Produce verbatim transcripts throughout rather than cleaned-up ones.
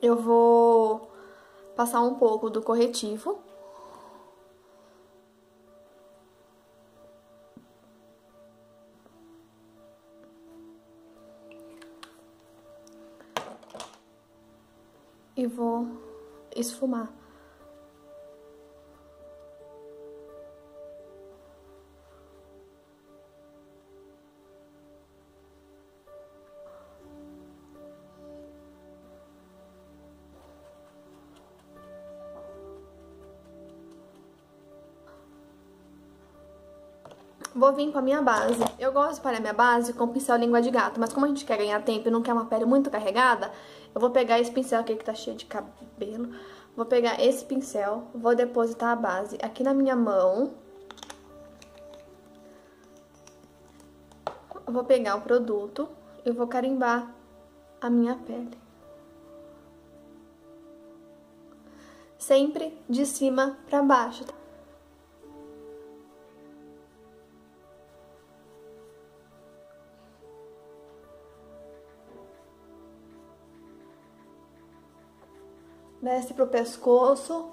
eu vou passar um pouco do corretivo. E vou esfumar. Vou vir com a minha base. Eu gosto de espalhar minha base com pincel língua de gato, mas como a gente quer ganhar tempo e não quer uma pele muito carregada, eu vou pegar esse pincel aqui que tá cheio de cabelo. Vou pegar esse pincel, vou depositar a base aqui na minha mão. Eu vou pegar o produto e vou carimbar a minha pele. Sempre de cima pra baixo, tá? Desce pro pescoço.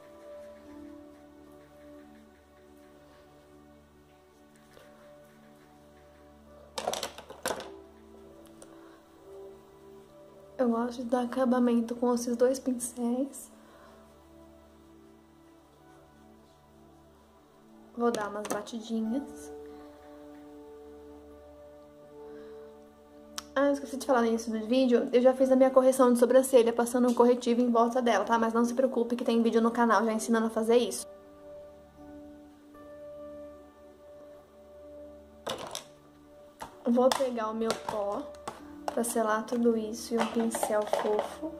Eu gosto de dar acabamento com esses dois pincéis. Vou dar umas batidinhas. Ah, eu esqueci de falar nisso no vídeo. Eu já fiz a minha correção de sobrancelha passando um corretivo em volta dela, tá? Mas não se preocupe que tem vídeo no canal já ensinando a fazer isso. Vou pegar o meu pó pra selar tudo isso e um pincel fofo.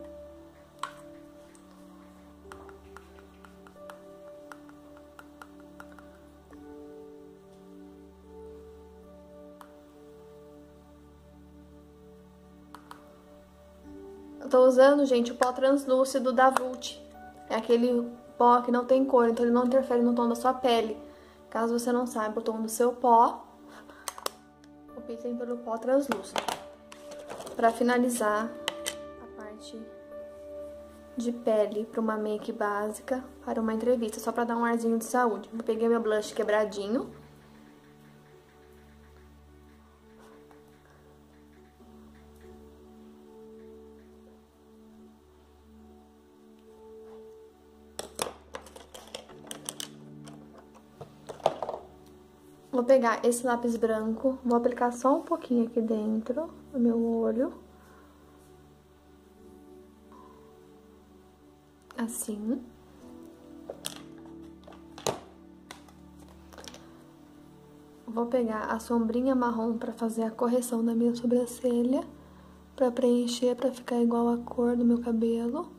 Eu tô usando, gente, o pó translúcido da Vult. É aquele pó que não tem cor, então ele não interfere no tom da sua pele. Caso você não saiba o tom do seu pó, optem pelo pó translúcido. Pra finalizar a parte de pele para uma make básica para uma entrevista, só pra dar um arzinho de saúde. Eu peguei meu blush quebradinho. Vou pegar esse lápis branco, vou aplicar só um pouquinho aqui dentro do meu olho. Assim. Vou pegar a sombrinha marrom pra fazer a correção da minha sobrancelha, pra preencher, pra ficar igual a cor do meu cabelo.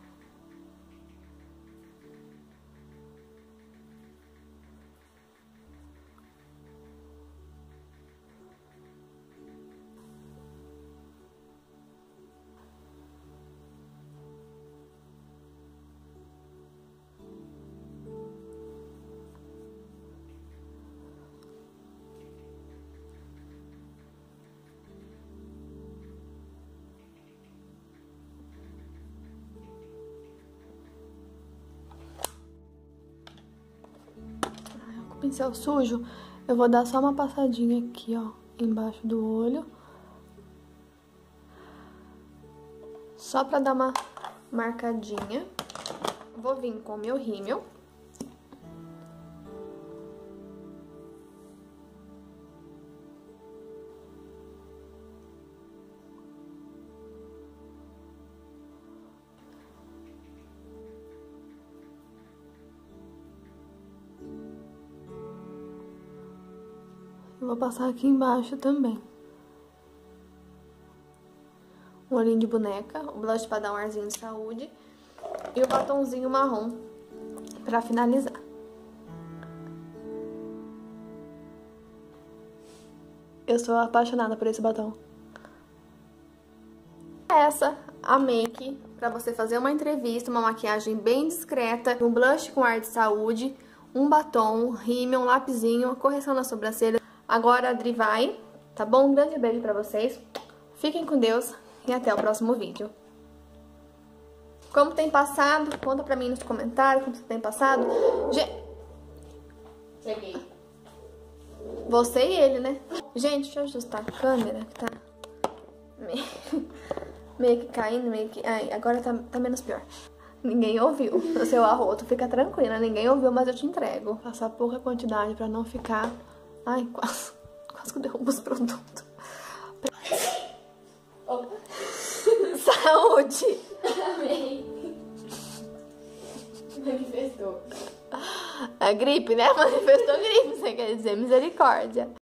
Pincel sujo, eu vou dar só uma passadinha aqui, ó, embaixo do olho. Só pra dar uma marcadinha. Vou vir com o meu rímel. Vou passar aqui embaixo também. Um olhinho de boneca, o blush pra dar um arzinho de saúde. E o batonzinho marrom pra finalizar. Eu sou apaixonada por esse batom. Essa, a make pra você fazer uma entrevista, uma maquiagem bem discreta, um blush com ar de saúde, um batom, um rímel, um lapisinho, correção na sobrancelha. Agora a Dri vai, tá bom? Um grande beijo pra vocês, fiquem com Deus e até o próximo vídeo. Como tem passado? Conta pra mim nos comentários como você tem passado. Gente... Cheguei. Você e ele, né? Gente, deixa eu ajustar a câmera, que tá meio, meio que caindo, meio que... Ai, agora tá, tá menos pior. Ninguém ouviu o seu arroto, fica tranquila, ninguém ouviu, mas eu te entrego. Passar pouca quantidade pra não ficar... Ai, quase, quase que eu derrubo os produtos. Opa. Saúde! Amém. Manifestou. A gripe, né? Manifestou gripe, você quer dizer, misericórdia.